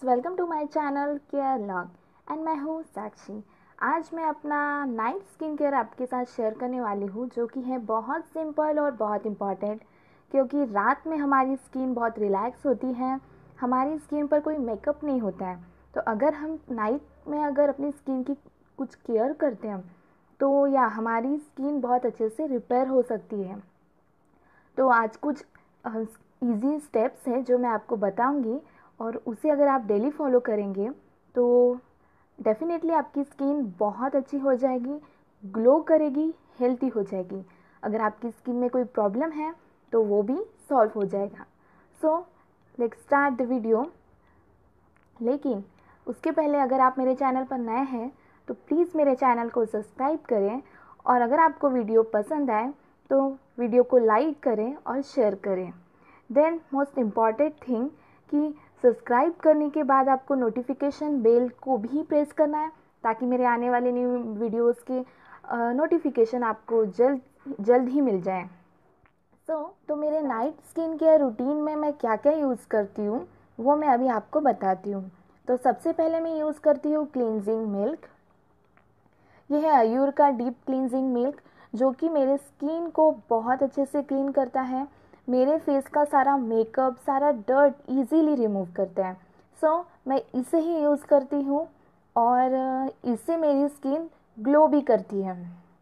Welcome to my channel care log and मैं हूँ साक्षी। आज मैं अपना नाइट स्किन केयर आपके साथ शेयर करने वाली हूँ, जो कि है बहुत सिंपल और बहुत इम्पॉर्टेंट, क्योंकि रात में हमारी स्किन बहुत रिलैक्स होती है, हमारी स्किन पर कोई मेकअप नहीं होता है। तो अगर हम नाइट में अगर अपनी स्किन की कुछ केयर करते हैं तो या हमारी स्किन बहुत अच्छे से रिपेयर हो सकती है। तो आज कुछ इजी स्टेप्स हैं जो मैं आपको बताऊंगी, और उसे अगर आप डेली फॉलो करेंगे तो डेफिनेटली आपकी स्किन बहुत अच्छी हो जाएगी, ग्लो करेगी, हेल्थी हो जाएगी। अगर आपकी स्किन में कोई प्रॉब्लम है तो वो भी सॉल्व हो जाएगा। So let's start the video. लेकिन उसके पहले अगर आप मेरे चैनल पर नए हैं तो प्लीज़ मेरे चैनल को सब्सक्राइब करें, और अगर आपको वीडियो पसंद आए तो वीडियो को लाइक करें और शेयर करें। देन मोस्ट इम्पॉर्टेंट थिंग कि सब्सक्राइब करने के बाद आपको नोटिफिकेशन बेल को भी प्रेस करना है, ताकि मेरे आने वाले न्यू वीडियोस के नोटिफिकेशन आपको जल्द ही मिल जाए। तो मेरे नाइट स्किन केयर रूटीन में मैं क्या क्या यूज़ करती हूँ वो मैं अभी आपको बताती हूँ। तो सबसे पहले मैं यूज़ करती हूँ क्लींजिंग मिल्क। यह है अयूर का डीप क्लींजिंग मिल्क, जो कि मेरे स्किन को बहुत अच्छे से क्लीन करता है, मेरे फेस का सारा मेकअप, सारा डर्ट इजीली रिमूव करता है। मैं इसे ही यूज़ करती हूँ, और इससे मेरी स्किन ग्लो भी करती है।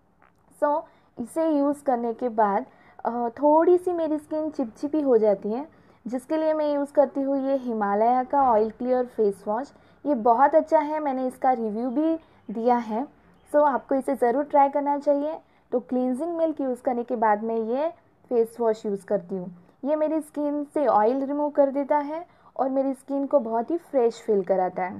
इसे यूज़ करने के बाद थोड़ी सी मेरी स्किन चिपचिपी हो जाती है, जिसके लिए मैं यूज़ करती हूँ ये हिमालय का ऑयल क्लियर फेस वॉश। ये बहुत अच्छा है, मैंने इसका रिव्यू भी दिया है। आपको इसे ज़रूर ट्राई करना चाहिए। तो क्लींजिंग मिल्क यूज़ करने के बाद मैं ये फेस वॉश यूज़ करती हूँ। ये मेरी स्किन से ऑयल रिमूव कर देता है और मेरी स्किन को बहुत ही फ्रेश फील कराता है।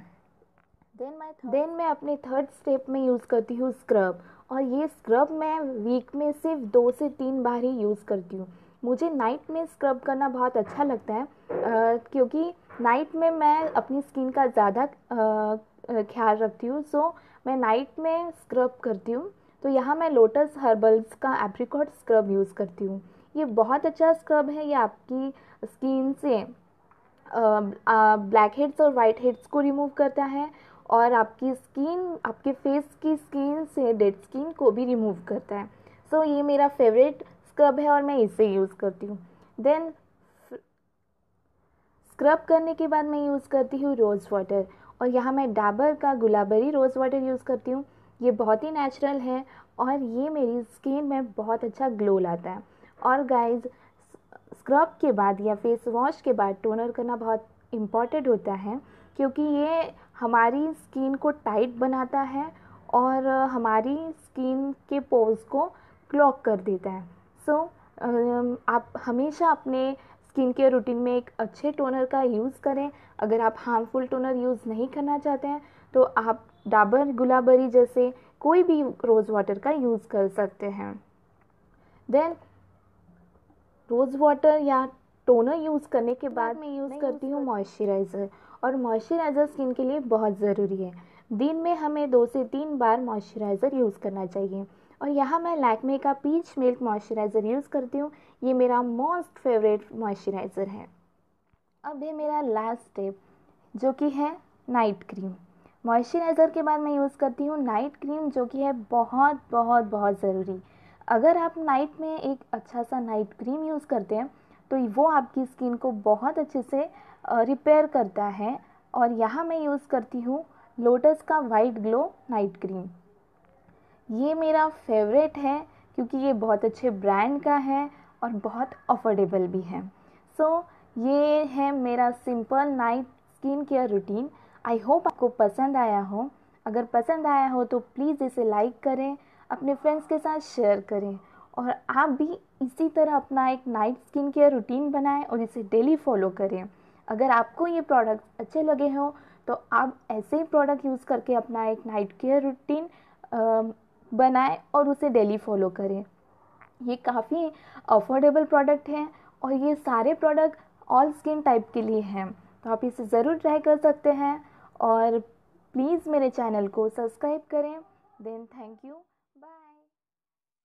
देन मैं अपने थर्ड स्टेप में यूज़ करती हूँ स्क्रब, और ये स्क्रब मैं वीक में सिर्फ 2 से 3 बार ही यूज़ करती हूँ। मुझे नाइट में स्क्रब करना बहुत अच्छा लगता है, क्योंकि नाइट में मैं अपनी स्किन का ज़्यादा ख्याल रखती हूँ। मैं नाइट में स्क्रब करती हूँ। तो यहाँ मैं लोटस हर्बल्स का एप्रिकॉट स्क्रब यूज़ करती हूँ। ये बहुत अच्छा स्क्रब है, ये आपकी स्किन से ब्लैक हेड्स और वाइट हेड्स को रिमूव करता है, और आपकी स्किन, आपके फेस की स्किन से डेड स्किन को भी रिमूव करता है। ये मेरा फेवरेट स्क्रब है और मैं इसे यूज़ करती हूँ। देन स्क्रब करने के बाद मैं यूज़ करती हूँ रोज़ वाटर, और यहाँ मैं डाबर का गुलाबरी रोज़ वाटर यूज़ करती हूँ। ये बहुत ही नेचुरल है और ये मेरी स्किन में बहुत अच्छा ग्लो लाता है। और गाइज, स्क्रब के बाद या फेस वॉश के बाद टोनर करना बहुत इम्पॉर्टेंट होता है, क्योंकि ये हमारी स्किन को टाइट बनाता है और हमारी स्किन के पोर्स को क्लॉग कर देता है। आप हमेशा अपने स्किन केयर रूटीन में एक अच्छे टोनर का यूज़ करें। अगर आप हार्मफुल टोनर यूज़ नहीं करना चाहते हैं तो आप डाबर गुलाबरी जैसे कोई भी रोज़ वाटर का यूज़ कर सकते हैं। देन रोज़ वाटर या टोनर यूज़ करने के बाद मैं यूज़ करती हूँ मॉइस्चराइज़र, और मॉइस्चराइज़र स्किन के लिए बहुत ज़रूरी है। दिन में हमें 2 से 3 बार मॉइस्चराइज़र यूज़ करना चाहिए, और यहाँ मैं लैक्मे का पीच मिल्क मॉइस्चराइज़र यूज़ करती हूँ। ये मेरा मोस्ट फेवरेट मॉइस्चराइज़र है। अब है मेरा लास्ट स्टेप, जो कि है नाइट क्रीम। मॉइस्चराइज़र के बाद मैं यूज़ करती हूँ नाइट क्रीम, जो कि है बहुत बहुत बहुत ज़रूरी। अगर आप नाइट में एक अच्छा सा नाइट क्रीम यूज़ करते हैं तो वो आपकी स्किन को बहुत अच्छे से रिपेयर करता है। और यहाँ मैं यूज़ करती हूँ लोटस का वाइट ग्लो नाइट क्रीम। ये मेरा फेवरेट है, क्योंकि ये बहुत अच्छे ब्रांड का है और बहुत अफोर्डेबल भी है। ये है मेरा simple night skin care routine. I hope आपको पसंद आया हो। अगर पसंद आया हो तो प्लीज़ इसे लाइक करें, अपने फ्रेंड्स के साथ शेयर करें, और आप भी इसी तरह अपना एक नाइट स्किन केयर रूटीन बनाएं और इसे डेली फॉलो करें। अगर आपको ये प्रोडक्ट्स अच्छे लगे हो तो आप ऐसे ही प्रोडक्ट यूज़ करके अपना एक नाइट केयर रूटीन बनाएं और उसे डेली फॉलो करें। ये काफ़ी अफोर्डेबल प्रोडक्ट हैं, और ये सारे प्रोडक्ट ऑल स्किन टाइप के लिए हैं। तो आप इसे ज़रूर ट्राई कर सकते हैं, और प्लीज़ मेरे चैनल को सब्सक्राइब करें। Then thank you, bye.